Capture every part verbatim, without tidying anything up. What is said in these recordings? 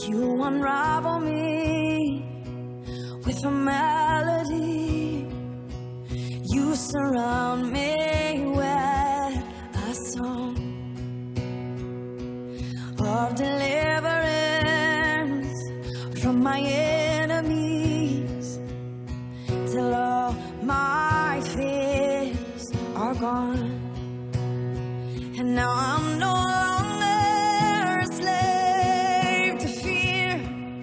You unravel me with a melody. You surround me with a song of deliverance from my enemies, till all my fears are gone. And now I'm no longer a slave to fear.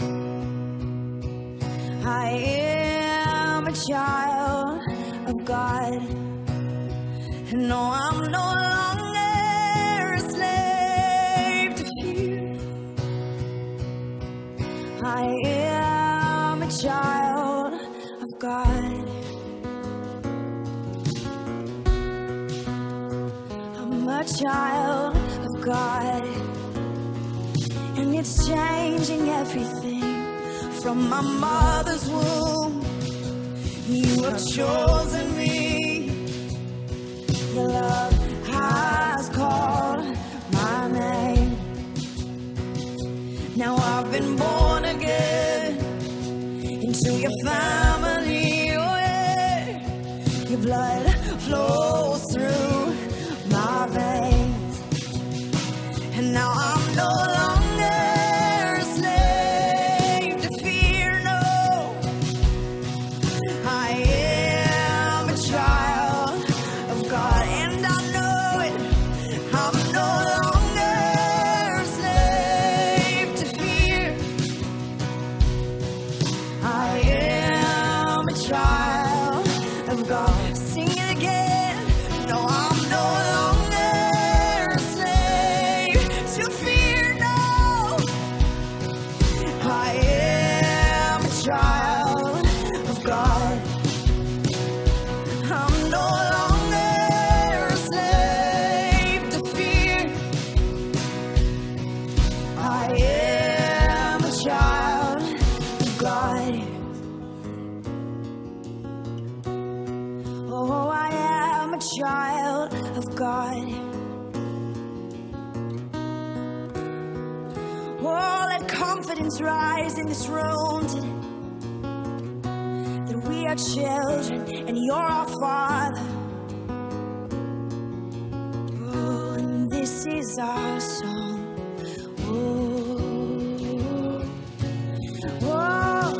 I am a child of God. And no, I'm no longer a slave to fear. I am a child of God. I'm a child of God, and it's changing everything from my mother's womb. You have chosen me. Your love has called my name. Now I've been born again into your family. Oh yeah. Your blood flows through my veins, and now I'm no longer a slave to fear. No, I am a child of God, and I know it. I'm no longer a slave to fear. I am a child of God. Sing it again. No, I'm no longer a slave to fear. No, I am a child of God. I'm no longer a slave to fear. I am a child of God. Oh, I am a child of God. Oh, let confidence rise in this room today, that we are children and you're our Father. Oh, and this is our song. Oh, oh,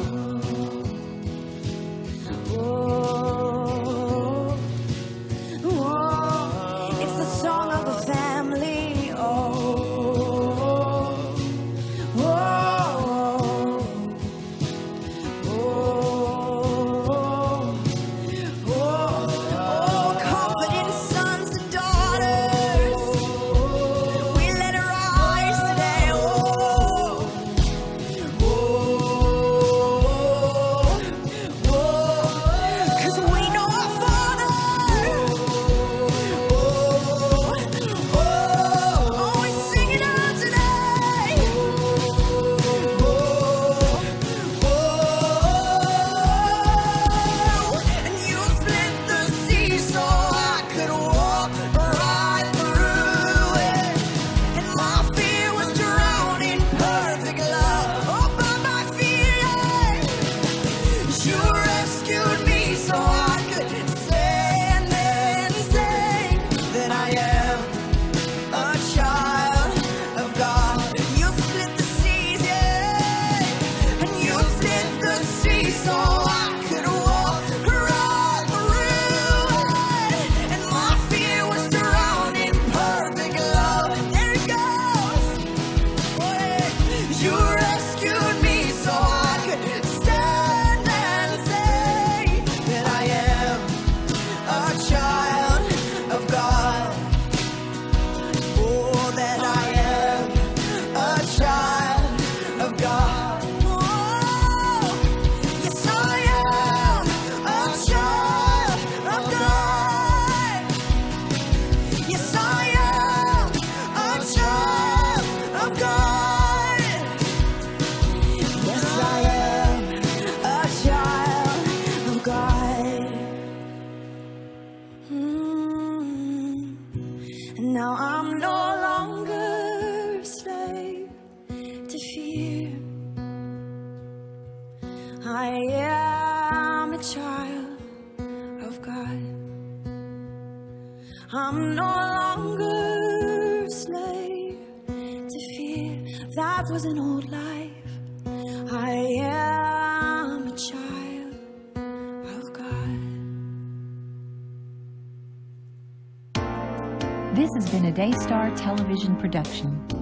oh, oh. It's the song of the family. Oh, oh, oh, oh, oh. Confident sons and daughters, we let it rise today. Oh, oh, oh, 'cause we know our Father. Oh, oh, oh, we sing it out today. Oh, oh, and you split the sea so I could walk right through it, and my fear was drowned in perfect love. Oh, but my fear, you rescued me so I could stand and say that I am a child of God. You split the seas, yeah, and you split the sea so I could walk right through it, and my fear was drowned in perfect love. There it goes. Oh, yeah. You rescued me so I could stand and say that I am a child of God. Oh, that I am a child of God. Oh, yes, I am a child of God. Yes, I am a child of God. Yes, I am a child of God. Mm. And now I'm no longer a slave to fear. I am a child of God. I'm no longer a slave to fear. That was an old life. I am a child of God. This has been a Daystar Television production.